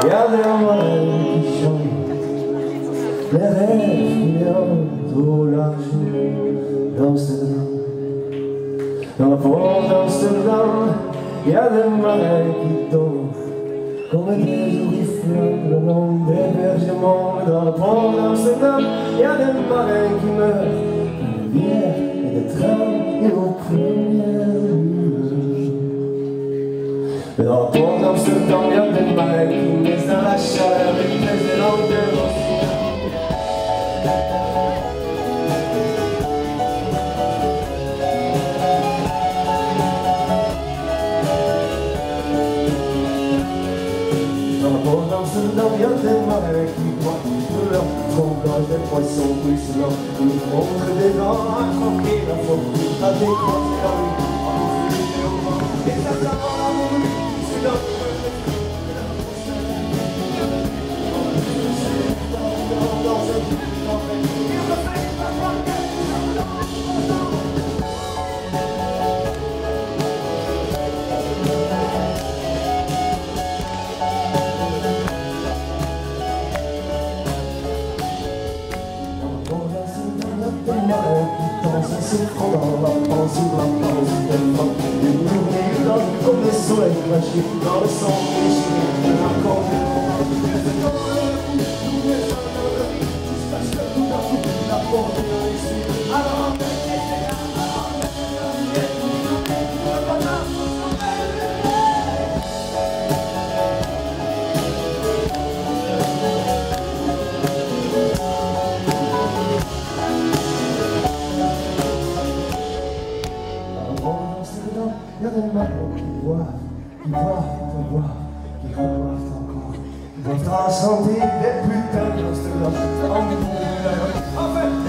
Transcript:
y'a des rêves qui chantent, des rêves qui viennent au large d'Amsterdam. Dans la porte d'Amsterdam, y'a des marins qui tombent comme des oriflammes le long des bergements. Dans la porte d'Amsterdam, y'a des marins qui meurent de bière et de tram et aux premières lueurs. Dans la porte d'Amsterdam, y'a des marins qui naissent dans la chaleur et qui naissent des lendemains aussi. Dans y'a des marins qui croient de leur trompe des poissons ruisselants, ils montrent des dents à croquer la fortune, à décrocher la rue, à bouffer les romans, et ça s'avance la rue, c'est dans c'est trop dans la pensée, tellement une journée là, comme les soleils crachés dans le sang déchiré de la corde. Y'a des marins qui boivent, qui reboivent encore, qui vont transcender des putains d'Amsterdam en bout de la rue.